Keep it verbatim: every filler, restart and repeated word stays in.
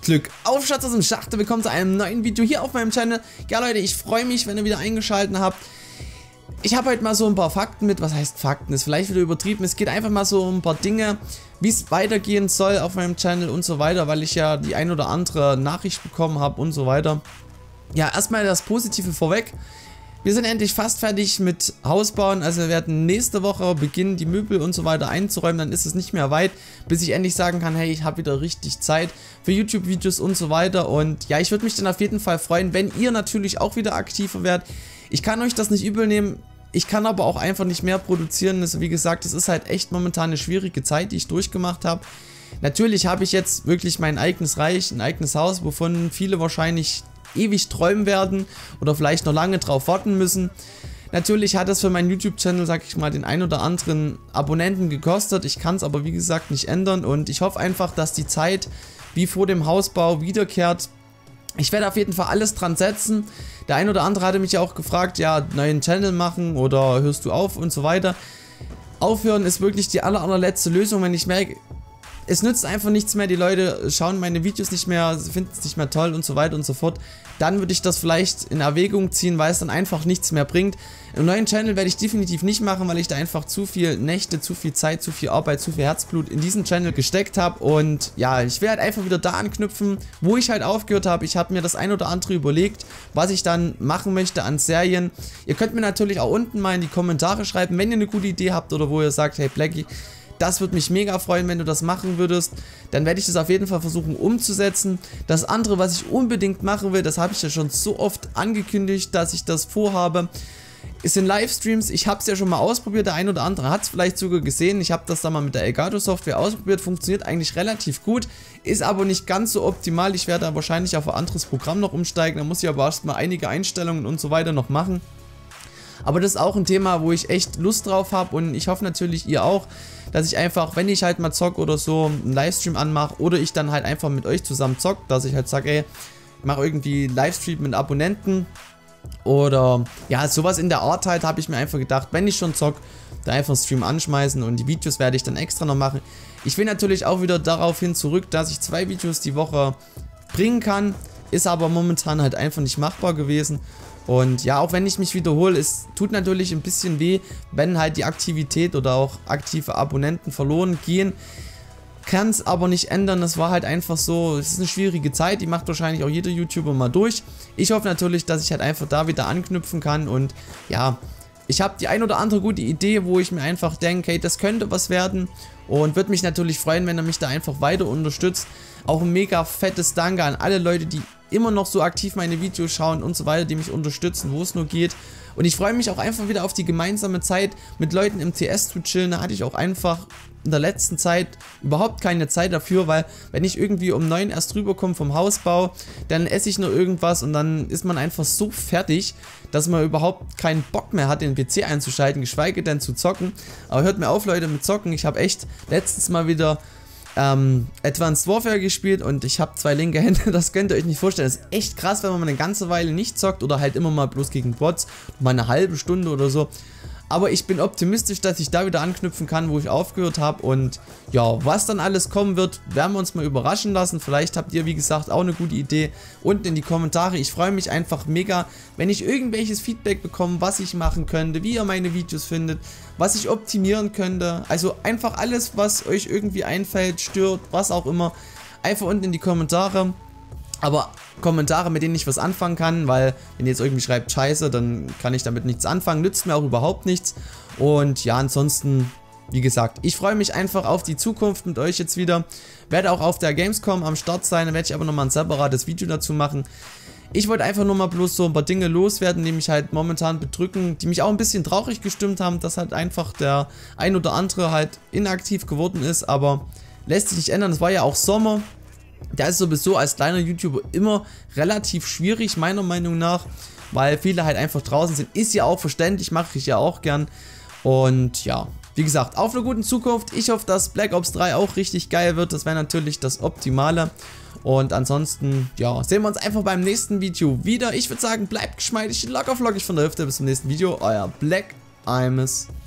Glück auf, Schatz aus dem Schacht, willkommen zu einem neuen Video hier auf meinem Channel. Ja Leute, ich freue mich, wenn ihr wieder eingeschaltet habt. Ich habe heute mal so ein paar Fakten mit, was heißt Fakten, ist vielleicht wieder übertrieben, es geht einfach mal so um ein paar Dinge, wie es weitergehen soll auf meinem Channel und so weiter, weil ich ja die ein oder andere Nachricht bekommen habe und so weiter. Ja, erstmal das Positive vorweg. Wir sind endlich fast fertig mit Hausbauen, also wir werden nächste Woche beginnen, die Möbel und so weiter einzuräumen, dann ist es nicht mehr weit, bis ich endlich sagen kann, hey, ich habe wieder richtig Zeit für YouTube-Videos und so weiter. Und ja, ich würde mich dann auf jeden Fall freuen, wenn ihr natürlich auch wieder aktiver werdet. Ich kann euch das nicht übel nehmen, ich kann aber auch einfach nicht mehr produzieren, also wie gesagt, es ist halt echt momentan eine schwierige Zeit, die ich durchgemacht habe. Natürlich habe ich jetzt wirklich mein eigenes Reich, ein eigenes Haus, wovon viele wahrscheinlich ewig träumen werden oder vielleicht noch lange drauf warten müssen. Natürlich hat es für meinen YouTube-Channel, sag ich mal, den ein oder anderen Abonnenten gekostet. Ich kann es aber wie gesagt nicht ändern und ich hoffe einfach, dass die Zeit wie vor dem Hausbau wiederkehrt. Ich werde auf jeden Fall alles dran setzen. Der ein oder andere hatte mich ja auch gefragt, ja, neuen Channel machen oder hörst du auf und so weiter. Aufhören ist wirklich die aller, allerletzte Lösung, wenn ich merke, es nützt einfach nichts mehr, die Leute schauen meine Videos nicht mehr, finden es nicht mehr toll und so weiter und so fort. Dann würde ich das vielleicht in Erwägung ziehen, weil es dann einfach nichts mehr bringt. Einen neuen Channel werde ich definitiv nicht machen, weil ich da einfach zu viel Nächte, zu viel Zeit, zu viel Arbeit, zu viel Herzblut in diesen Channel gesteckt habe. Und ja, ich werde halt einfach wieder da anknüpfen, wo ich halt aufgehört habe. Ich habe mir das ein oder andere überlegt, was ich dann machen möchte an Serien. Ihr könnt mir natürlich auch unten mal in die Kommentare schreiben, wenn ihr eine gute Idee habt oder wo ihr sagt, hey Blackie, das würde mich mega freuen, wenn du das machen würdest. Dann werde ich das auf jeden Fall versuchen umzusetzen. Das andere, was ich unbedingt machen will, das habe ich ja schon so oft angekündigt, dass ich das vorhabe, ist in Livestreams. Ich habe es ja schon mal ausprobiert, der ein oder andere hat es vielleicht sogar gesehen. Ich habe das da mal mit der Elgato Software ausprobiert, funktioniert eigentlich relativ gut, ist aber nicht ganz so optimal. Ich werde da wahrscheinlich auf ein anderes Programm noch umsteigen, da muss ich aber erstmal einige Einstellungen und so weiter noch machen. Aber das ist auch ein Thema, wo ich echt Lust drauf habe und ich hoffe natürlich ihr auch, dass ich einfach, wenn ich halt mal zock oder so, einen Livestream anmache oder ich dann halt einfach mit euch zusammen zock, dass ich halt sage, ey, ich mache irgendwie Livestream mit Abonnenten oder ja, sowas in der Art halt, habe ich mir einfach gedacht, wenn ich schon zock, da einfach einen Stream anschmeißen und die Videos werde ich dann extra noch machen. Ich will natürlich auch wieder darauf hin zurück, dass ich zwei Videos die Woche bringen kann, ist aber momentan halt einfach nicht machbar gewesen. Und ja, auch wenn ich mich wiederhole, es tut natürlich ein bisschen weh, wenn halt die Aktivität oder auch aktive Abonnenten verloren gehen. Kann es aber nicht ändern, es war halt einfach so, es ist eine schwierige Zeit, die macht wahrscheinlich auch jeder YouTuber mal durch. Ich hoffe natürlich, dass ich halt einfach da wieder anknüpfen kann und ja, ich habe die ein oder andere gute Idee, wo ich mir einfach denke, hey, das könnte was werden und würde mich natürlich freuen, wenn ihr mich da einfach weiter unterstützt. Auch ein mega fettes Danke an alle Leute, die immer noch so aktiv meine Videos schauen und so weiter, die mich unterstützen, wo es nur geht. Und ich freue mich auch einfach wieder auf die gemeinsame Zeit mit Leuten im T S zu chillen. Da hatte ich auch einfach in der letzten Zeit überhaupt keine Zeit dafür, weil wenn ich irgendwie um neun erst rüberkomme vom Hausbau, dann esse ich nur irgendwas und dann ist man einfach so fertig, dass man überhaupt keinen Bock mehr hat, den P C einzuschalten, geschweige denn zu zocken. Aber hört mir auf, Leute, mit Zocken. Ich habe echt letztens mal wieder Ähm, Advanced Warfare gespielt und ich habe zwei linke Hände, das könnt ihr euch nicht vorstellen. Das ist echt krass, wenn man mal eine ganze Weile nicht zockt oder halt immer mal bloß gegen Bots, mal eine halbe Stunde oder so. Aber ich bin optimistisch, dass ich da wieder anknüpfen kann, wo ich aufgehört habe. Und ja, was dann alles kommen wird, werden wir uns mal überraschen lassen. Vielleicht habt ihr, wie gesagt, auch eine gute Idee. Unten in die Kommentare. Ich freue mich einfach mega, wenn ich irgendwelches Feedback bekomme, was ich machen könnte, wie ihr meine Videos findet, was ich optimieren könnte. Also einfach alles, was euch irgendwie einfällt, stört, was auch immer. Einfach unten in die Kommentare. Aber Kommentare, mit denen ich was anfangen kann, weil wenn ihr jetzt irgendwie schreibt Scheiße, dann kann ich damit nichts anfangen, nützt mir auch überhaupt nichts. Und ja, ansonsten, wie gesagt, ich freue mich einfach auf die Zukunft mit euch jetzt wieder. Werde auch auf der Gamescom am Start sein, dann werde ich aber nochmal ein separates Video dazu machen. Ich wollte einfach nur mal bloß so ein paar Dinge loswerden, die mich halt momentan bedrücken, die mich auch ein bisschen traurig gestimmt haben, dass halt einfach der ein oder andere halt inaktiv geworden ist, aber lässt sich nicht ändern, es war ja auch Sommer. Der ist sowieso als kleiner YouTuber immer relativ schwierig, meiner Meinung nach, weil viele halt einfach draußen sind. Ist ja auch verständlich, mache ich ja auch gern. Und ja, wie gesagt, auf eine gute Zukunft. Ich hoffe, dass Black Ops drei auch richtig geil wird. Das wäre natürlich das Optimale. Und ansonsten, ja, sehen wir uns einfach beim nächsten Video wieder. Ich würde sagen, bleibt geschmeidig, locker flockig von der Hüfte. Bis zum nächsten Video. Euer Black Imus.